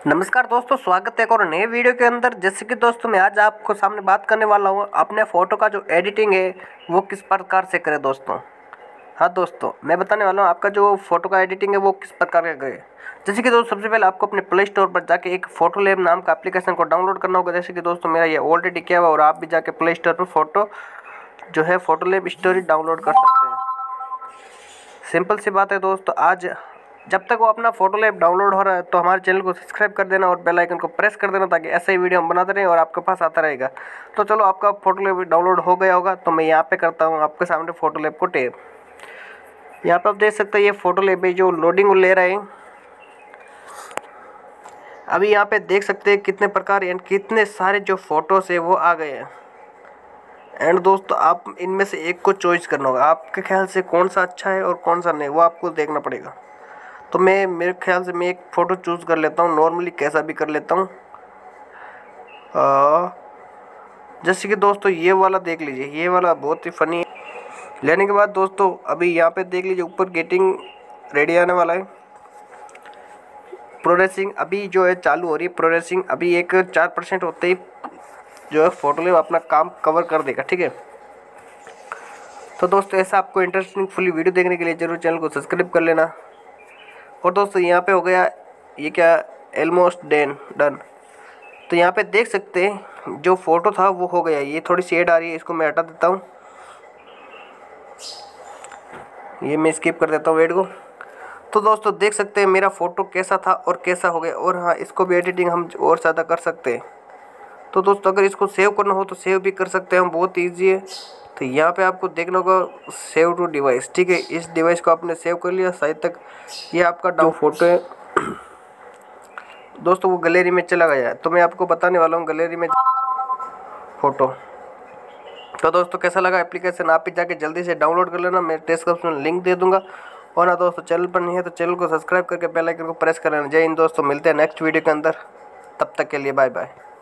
नमस्कार दोस्तों, स्वागत है एक और नए वीडियो के अंदर। जैसे कि दोस्तों मैं आज आपको सामने बात करने वाला हूँ अपने फ़ोटो का जो एडिटिंग है वो किस प्रकार से करें दोस्तों। हाँ दोस्तों, मैं बताने वाला हूँ आपका जो फ़ोटो का एडिटिंग है वो किस प्रकार का करें। जैसे कि दोस्तों सबसे पहले आपको अपने प्ले स्टोर पर जाके एक फ़ोटो लैब नाम का एप्लीकेशन को डाउनलोड करना होगा। जैसे कि दोस्तों मेरा ये ऑलरेडी किया हुआ और आप भी जाके प्ले स्टोर पर फ़ोटो जो है फ़ोटो लैब स्टोरी डाउनलोड कर सकते हैं। सिंपल सी बात है दोस्तों, आज जब तक वो अपना फोटो लैब डाउनलोड हो रहा है तो हमारे चैनल को सब्सक्राइब कर देना और बेल आइकन को प्रेस कर देना ताकि ऐसे ही वीडियो हम बनाते रहें और आपके पास आता रहेगा। तो चलो, आपका फोटो लैब डाउनलोड हो गया होगा तो मैं यहाँ पे करता हूँ आपके सामने फोटो लैब को टैप। यहाँ पे आप देख सकते हैं ये फोटो लैब है जो लोडिंग ले रहा है। अभी यहाँ पे देख सकते हैं कितने प्रकार एंड कितने सारे जो फोटोज है वो आ गए हैं। एंड दोस्तों आप इनमें से एक को चॉइस करना होगा। आपके ख्याल से कौन सा अच्छा है और कौन सा नहीं, वो आपको देखना पड़ेगा। तो मैं मेरे ख्याल से मैं एक फ़ोटो चूज़ कर लेता हूँ, नॉर्मली कैसा भी कर लेता हूँ। जैसे कि दोस्तों ये वाला देख लीजिए, ये वाला बहुत ही फ़नी है। लेने के बाद दोस्तों अभी यहाँ पे देख लीजिए ऊपर गेटिंग रेडी आने वाला है। प्रोसेसिंग अभी जो है चालू हो रही है। प्रोसेसिंग अभी एक 4% होते ही जो है फोटो ले अपना काम कवर कर देगा, ठीक है। तो दोस्तों ऐसा आपको इंटरेस्टिंग फुली वीडियो देखने के लिए जरूर चैनल को सब्सक्राइब कर लेना। और दोस्तों यहाँ पे हो गया ये क्या, ऑलमोस्ट डन। तो यहाँ पे देख सकते हैं जो फोटो था वो हो गया। ये थोड़ी शेड आ रही है, इसको मैं हटा देता हूँ। ये मैं स्किप कर देता हूँ वेट को। तो दोस्तों देख सकते हैं मेरा फ़ोटो कैसा था और कैसा हो गया। और हाँ, इसको भी एडिटिंग हम और ज़्यादा कर सकते हैं। तो दोस्तों अगर इसको सेव करना हो तो सेव भी कर सकते हैं हम, बहुत ईजी है। तो यहाँ पे आपको देखना होगा सेव टू डिवाइस, ठीक है। इस डिवाइस को आपने सेव कर लिया, शायद तक ये आपका डाउन फोटो है दोस्तों वो गैलरी में चला गया है। तो मैं आपको बताने वाला हूँ गैलरी में फ़ोटो। तो दोस्तों कैसा लगा एप्लीकेशन, आप भी जाके जल्दी से डाउनलोड कर लेना। मैं डिस्क्रिप्शन में लिंक दे दूंगा। और ना दोस्तों चैनल पर नहीं है तो चैनल को सब्सक्राइब करके बेल आइकन को प्रेस कर लेना। जय हिंद दोस्तों, मिलते हैं नेक्स्ट वीडियो के अंदर। तब तक के लिए बाय बाय।